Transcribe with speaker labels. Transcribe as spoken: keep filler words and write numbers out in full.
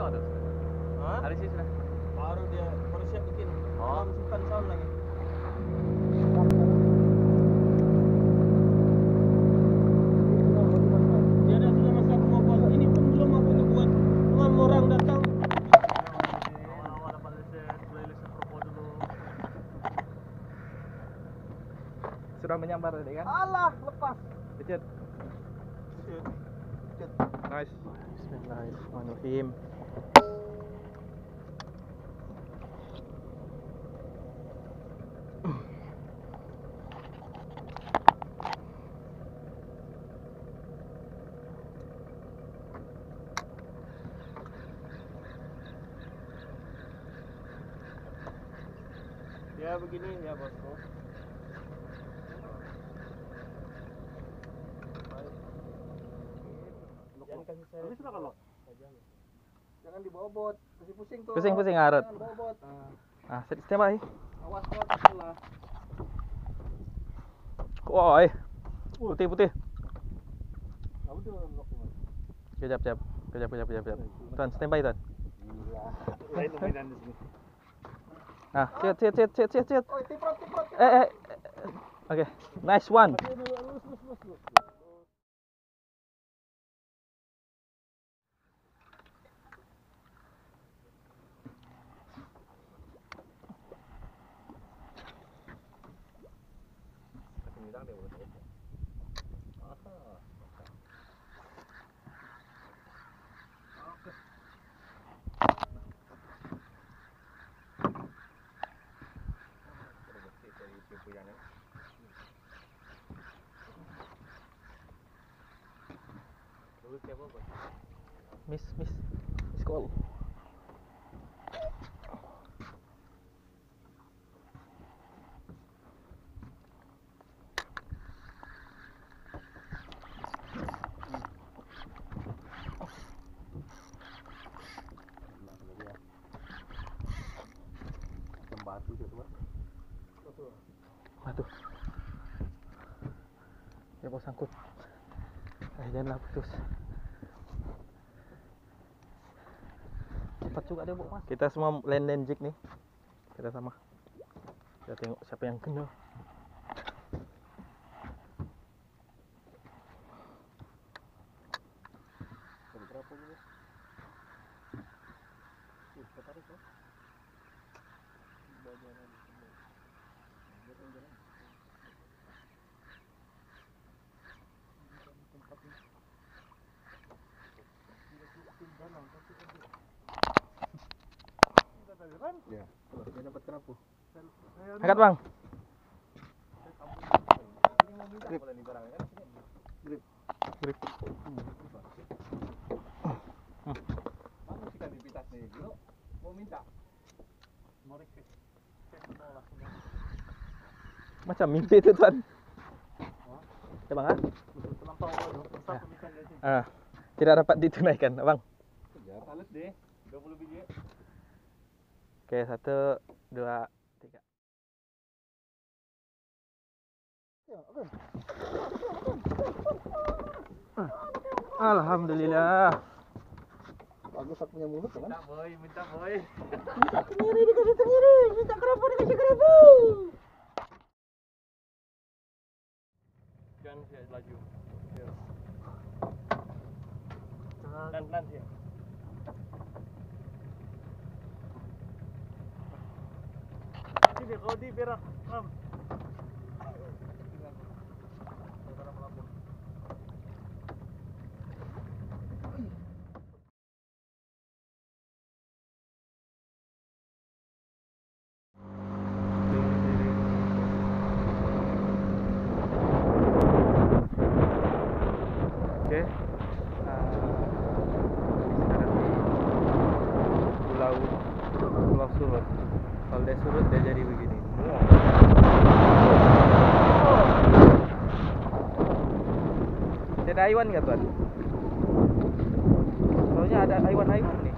Speaker 1: siap tuh?
Speaker 2: Hah?
Speaker 1: Hari sih sudah.
Speaker 2: Baru dia baru siap bikin.
Speaker 1: Oh.
Speaker 2: Belum simpan sound lagi. Dia ada sudah masa aku mau buat ini pun belum aku untuk buat enam orang datang.
Speaker 1: Awal-awal dapat lesen, playlist propo dulu.
Speaker 3: Sudah menyambar tadi kan?
Speaker 2: Alah, lepas.
Speaker 3: Kecet.
Speaker 2: Kecet. Kecet.
Speaker 3: Nice. Bismillahirrahmanirrahim.
Speaker 2: Ya begini ya bosku. Jangan kasih saya. Habis sudah kalau. Jangan dibobot, pusing-pusing tuh.
Speaker 3: Pusing-pusing ngaret.
Speaker 2: Jangan bobot.
Speaker 3: Ah, sit standby.
Speaker 2: Awas kau salah.
Speaker 3: Woi. Putih-putih.
Speaker 2: Enggak udah lock mas.
Speaker 3: Kejap, kejap. Kejap, kejap, kejap, kejap. Tuan, standby, Tuan.
Speaker 2: Gila. Lain mainan di sini.
Speaker 3: Nah, sit, sit, sit, sit, sit, sit.
Speaker 2: Oh, tiprot, tiprot.
Speaker 3: Eh, eh. Oke. Nice one.
Speaker 2: Lurus, lurus, lurus, lurus.
Speaker 3: Miss, miss. Miss call.
Speaker 2: Batu tu tuan.
Speaker 3: Batu. Dia mau sangkut. Eh, janganlah putus. Cepat juga dia, Bu, Mas. Kita semua land land jig nih. Kita sama. Kita tengok siapa yang kena.
Speaker 2: Berapa ni? Eh, kau tarik kau. Bajaran semua. Jalan-jalan. Tempat ni. Tidak dalam tapi ada. Ya. Dia dapat kerapu.
Speaker 3: Angkat, Bang.
Speaker 2: Grip. Grip.
Speaker 3: Grip.
Speaker 2: Mana sih kan dipitas nih, bro? Mau minta? Mau request? Saya menolak semua.
Speaker 3: Macam mimpi tu, Tuan. Ya, Bang, ah.
Speaker 2: Terlampau dong. Besar pemikiran dari sini.
Speaker 3: Ah, tidak dapat ditunaikan, Abang.
Speaker 2: Kejar. Halus deh. dua puluh biji.
Speaker 3: Oke, satu, dua, tiga. Alhamdulillah.
Speaker 2: Bagus aku punya mulut kan?
Speaker 1: Minta boy, minta boy.
Speaker 2: Minta tenggiri dikasih tenggiri, minta kerapu dikasih kerapu.
Speaker 1: Jangan siap laju. Pelan-pelan siap. Ini kau di berak, ram.
Speaker 3: Oke. Ah, sekarang di pulau Pulau Surut. Kalau dia surut dia jadi begini. Ada haiwan nggak, Tuan? Soalnya ada haiwan-haiwan nih.